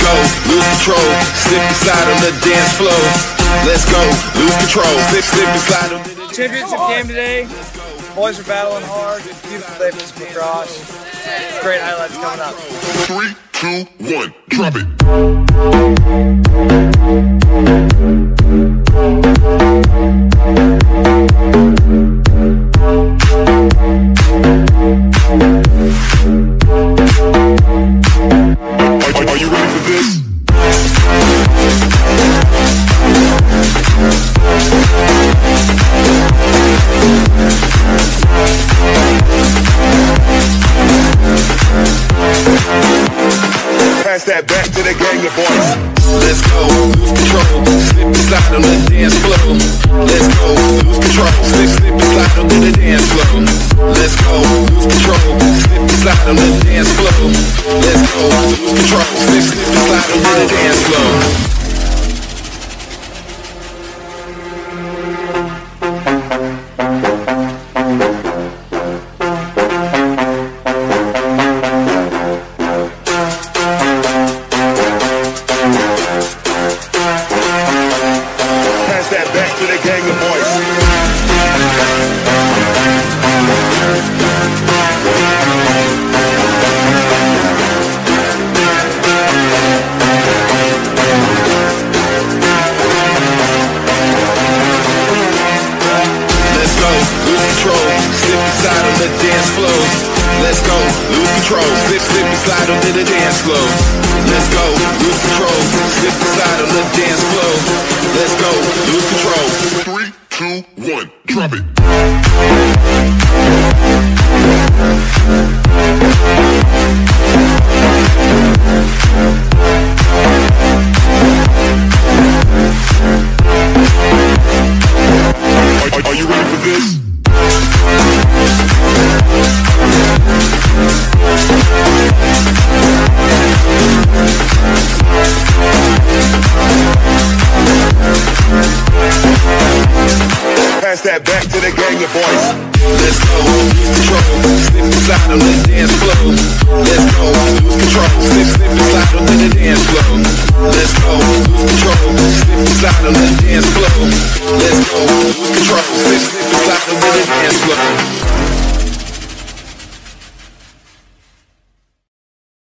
go, lose control. Slip and slide on the dance floor. Let's go, lose control. Slip and slide on the championship game today. Boys are battling hard. Beautiful day for some lacrosse. Great highlights coming up. 3, 2, 1, drop it. Are you ready for this? Pass that back to the gang of boys. Let's go, lose control. Slip and slide on the dance floor. Let's go, lose control. Slip and slide on the dance floor. Let's go, lose control. Slip and slide on the dance floor. Let's go, lose control. Slip and slide on the dance floor. To the gang of boys. Let's go, lose control. Slip and slide on the dance floor. Let's go, lose control. Slip and slide on the dance floor. Let's go, lose control. Slip and slide on the dance floor. Let's go, lose control. 3, 2, 1, drop it. Are you ready for this? Pass that back to the gang of boys. Let's go, lose control. Slip and slide on the dance floor. Let's go, lose control. Slip and slide on the dance floor.